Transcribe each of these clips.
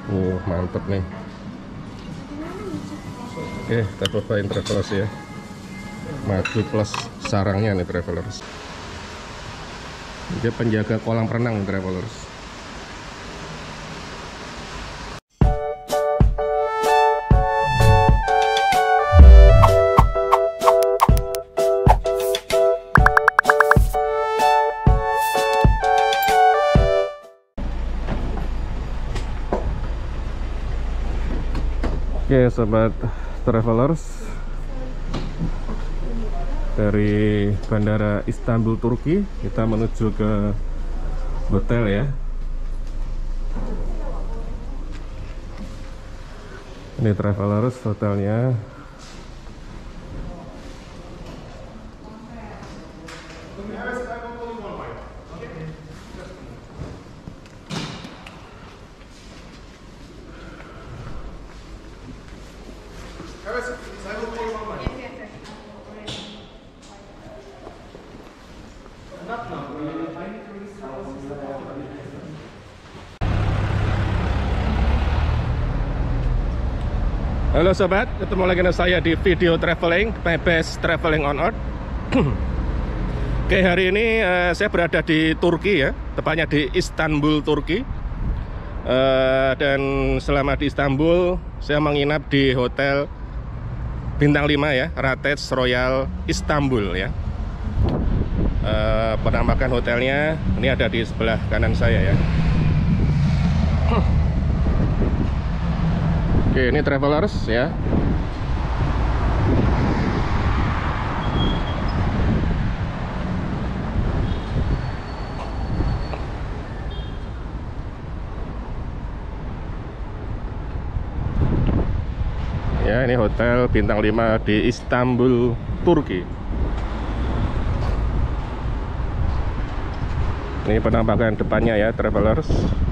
Mantep nih. Oke, kita cobain Travelers ya. Maju plus sarangnya nih Travelers. Dia penjaga kolam renang nih Travelers. Oke sobat Travelers, dari Bandara Istanbul Turki kita menuju ke hotel ya. Ini Travelers hotelnya. Halo sobat, ketemu lagi dengan saya di video traveling, my best traveling on earth. Oke, hari ini saya berada di Turki ya, tepatnya di Istanbul, Turki. Dan selama di Istanbul, saya menginap di hotel bintang 5 ya, Rates Royal Istanbul ya. Penampakan hotelnya ini ada di sebelah kanan saya ya. Oke, ini Travelers ya. Ya, ini hotel bintang 5 di Istanbul, Turki. Ini penampakan depannya ya, Travelers.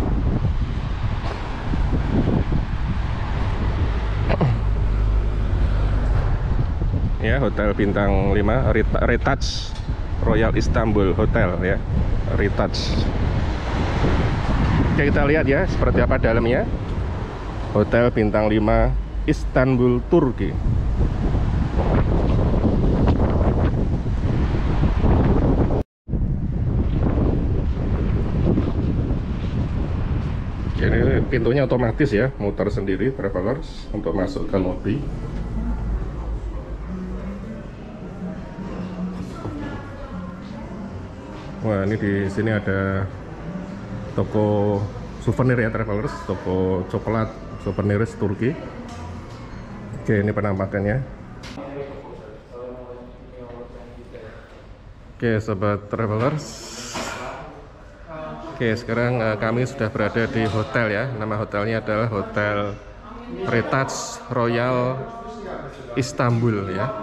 Ya, hotel bintang 5 Rates Royal Istanbul Hotel ya, Rates. Oke, kita lihat ya seperti apa dalamnya. Hotel bintang 5 Istanbul, Turki. Ini pintunya otomatis ya, muter sendiri Travelers untuk masuk ke lobby. Wah, ini di sini ada toko souvenir ya Travelers, toko coklat souvenir Turki. Oke, ini penampakannya. Oke, sobat Travelers. Oke, sekarang kami sudah berada di hotel ya. Nama hotelnya adalah Hotel Rates Royal Istanbul ya.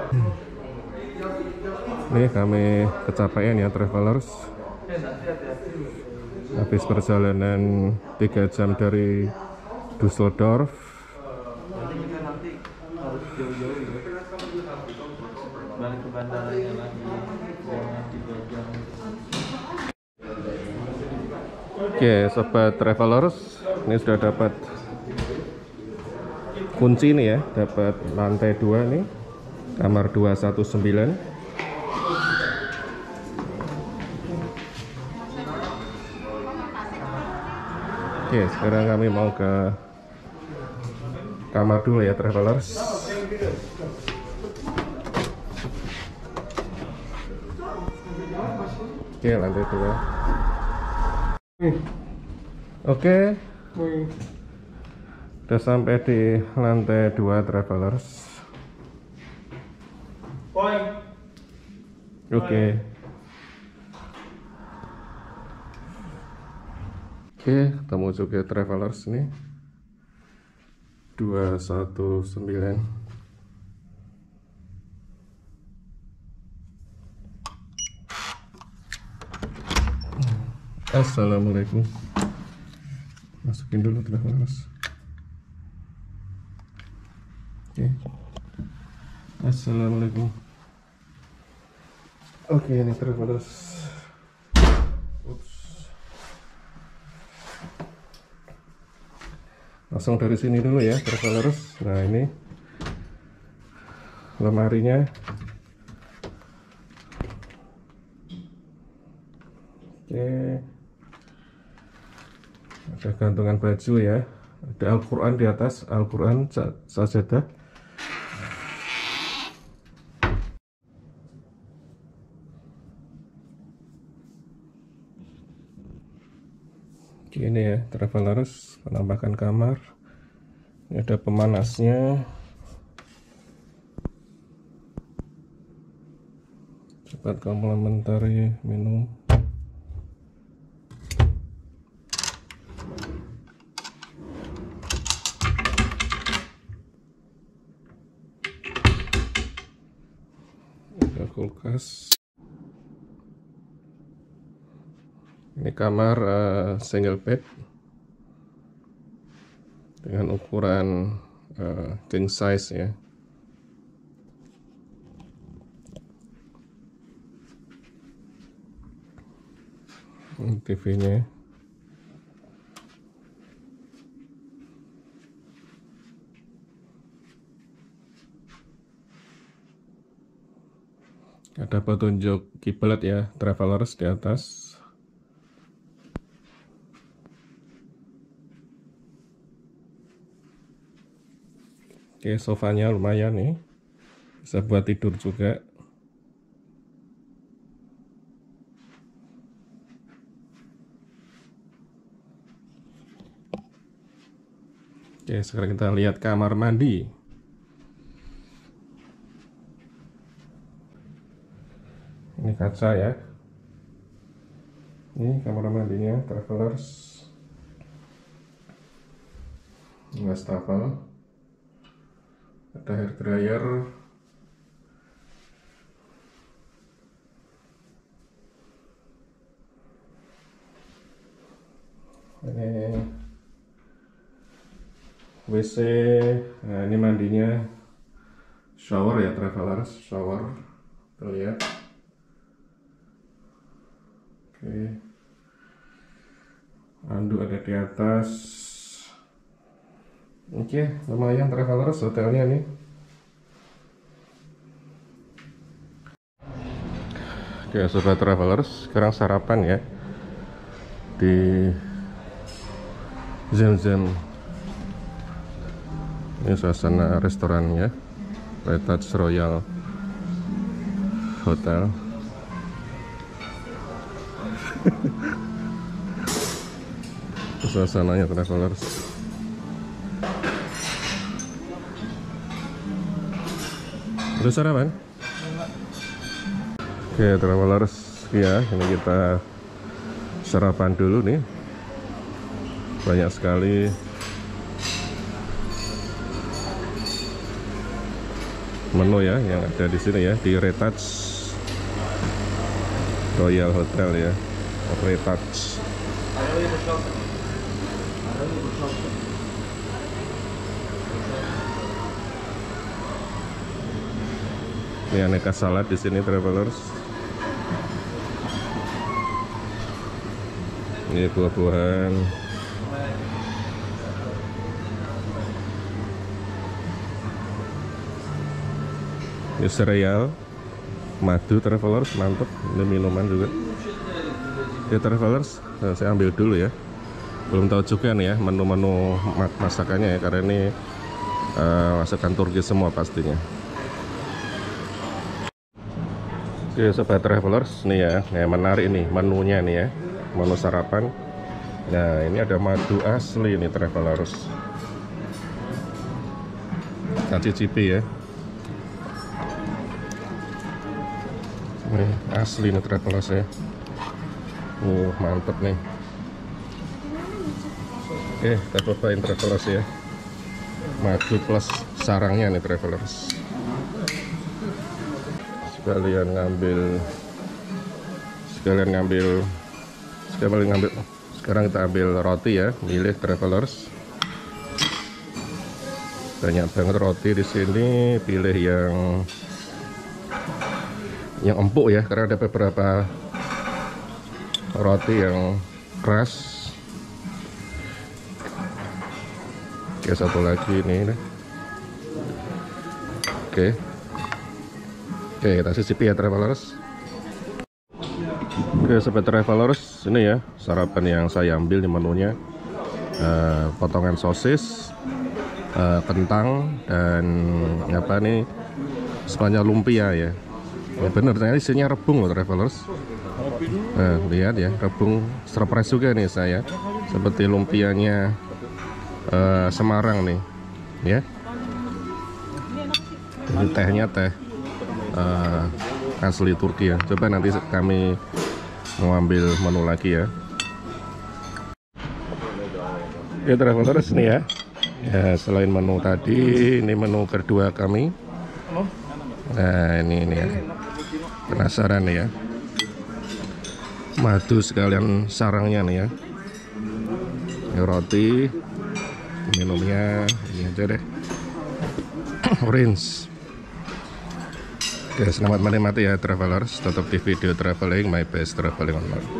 Nih kami kecapean ya Travelers. Habis perjalanan 3 jam dari Düsseldorf. Nanti kita harus jauh-jauh ya. Balik ke bandaranya lagi. Oke, sobat Travelers, ini sudah dapat kunci nih ya, dapat lantai 2 nih, kamar 219. Oke, sekarang kami mau ke kamar dulu ya Travelers. Oke, lantai 2. Oke, udah sampai di lantai 2 Travelers. Oke. Oke, ketemu juga Travelers nih 219. Assalamualaikum. Masukin dulu Travelers. Oke. Assalamualaikum. Oke, ini Travelers. Ups. Langsung dari sini dulu ya travelers. Nah ini lemarinya. Oke, ada gantungan baju ya, ada Al-Quran di atas, Al-Quran sajadah. Ini ya travelers, penampakan kamar. Ini ada pemanasnya. Cepat komplementari minum. Ada kulkas. Ini kamar single bed dengan ukuran king size ya. Ini TV-nya. Ada petunjuk kiblat ya, travelers di atas. Oke, sofanya lumayan nih, bisa buat tidur juga. Oke, sekarang kita lihat kamar mandi. Ini kaca ya. Ini kamar mandinya, travelers. Wastafel. Ada hair dryer. Ini WC. Nah, ini mandinya shower ya travelers, shower. Kita lihat. Oke. Anduk ada di atas. Oke, lumayan travelers hotelnya nih. Oke, sobat travelers, sekarang sarapan ya di Zem-Zem. Ini suasana restorannya, Retouch Royal Hotel. Suasananya travelers. Udah sarapan? Oke travelers ya, ini kita sarapan dulu nih. Banyak sekali menu ya yang ada di sini ya, di Retouch Royal Hotel ya, Retouch. Ini aneka salad di sini travelers. Ini buah-buahan. Ini sereal, madu travelers, mantep. Ini minuman juga. Oke travelers, saya ambil dulu ya. Belum tahu juga nih ya menu-menu masakannya ya, karena ini masakan Turki semua pastinya. Oke sobat travelers, nih ya, yang menarik nih menunya nih ya, menu sarapan. Nah ini ada madu asli nih travelers. Kita cicipi ya. Nih, asli nih travelers ya. Mantep nih. Oke, kita cobain travelers ya. Madu plus sarangnya nih travelers. Sekalian ngambil. Sekarang kita ambil roti ya, milih travelers. Banyak banget roti di sini, pilih yang empuk ya, karena ada beberapa roti yang keras. Oke, satu lagi ini. Oke, kita cicipi ya travelers. Oke sobat travelers, ini ya sarapan yang saya ambil di menunya. Potongan sosis, kentang, dan apa nih, sepanjang lumpia ya. Bener, ternyata isinya rebung loh travelers. Lihat ya, rebung surprise juga nih saya, seperti lumpianya Semarang nih ya. Ini tehnya teh asli Turki ya. Coba nanti kami mau ambil menu lagi ya. Ya travelers nih ya. Ya, selain menu tadi, ini menu kedua kami. Nah ini ya, penasaran nih ya, madu sekalian sarangnya nih ya. Ini roti, minumnya ini aja deh, orange. Oke, selamat menikmati ya travelers, tetap di video traveling My Best Traveling on Earth.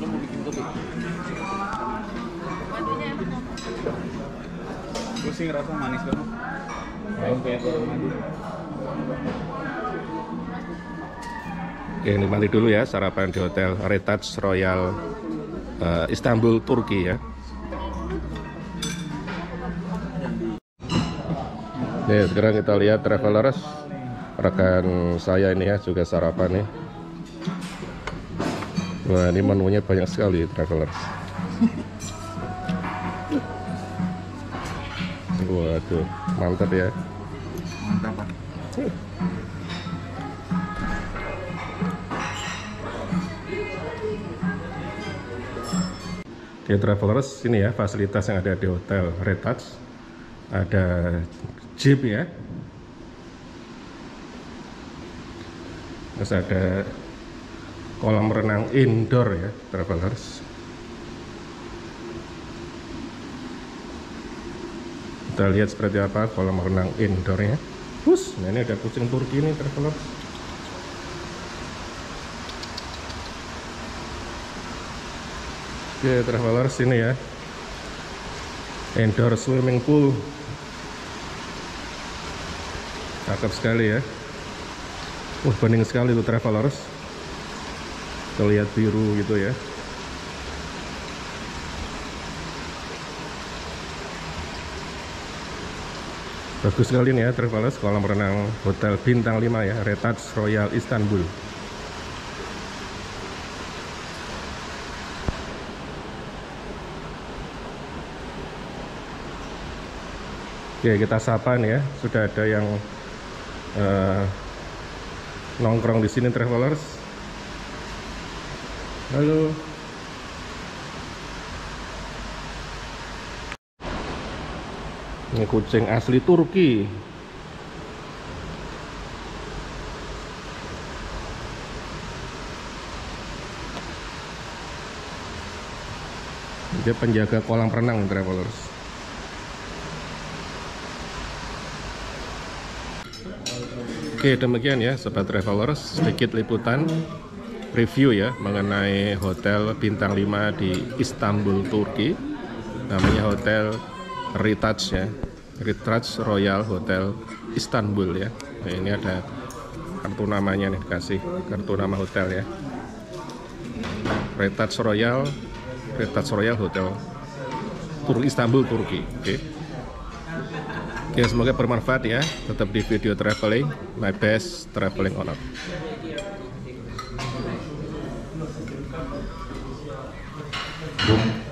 Pusing rasa manis banget. Kayak madu. Oke, nikmati dulu ya sarapan di Hotel Retaç Royal Istanbul, Turki ya. Nih, sekarang kita lihat travelers, rekan saya ini ya juga sarapan nih. Wah, ini menunya banyak sekali travelers. Waduh, mantap ya. Mantap Pak. Oke travelers, ini ya fasilitas yang ada di Hotel Retaç. Ada gym ya, terus ada kolam renang indoor ya travelers. Kita lihat seperti apa kolam renang indoornya. Nah ini ada kucing Turki nih travelers. Oke travelers, ini ya indoor swimming pool, cakep sekali ya. Bening sekali tuh travelers, terlihat biru gitu ya. Bagus sekali nih ya travelers, kolam renang Hotel Bintang 5 ya, Retaç Royal Istanbul. Oke, kita sapa nih ya, sudah ada yang nongkrong di sini travelers. Halo. Ini kucing asli Turki. Dia penjaga kolam renang travelers. Oke, demikian ya sobat travelers, sedikit liputan review ya mengenai Hotel Bintang 5 di Istanbul, Turki. Namanya Hotel Retaç ya, Retaç Royal Hotel Istanbul ya. Nah, ini ada kartu namanya nih, dikasih kartu nama hotel ya, Retaç Royal Hotel Istanbul, Turki. Oke. Ya, semoga bermanfaat ya. Tetap di video traveling My Best Traveling on Earth.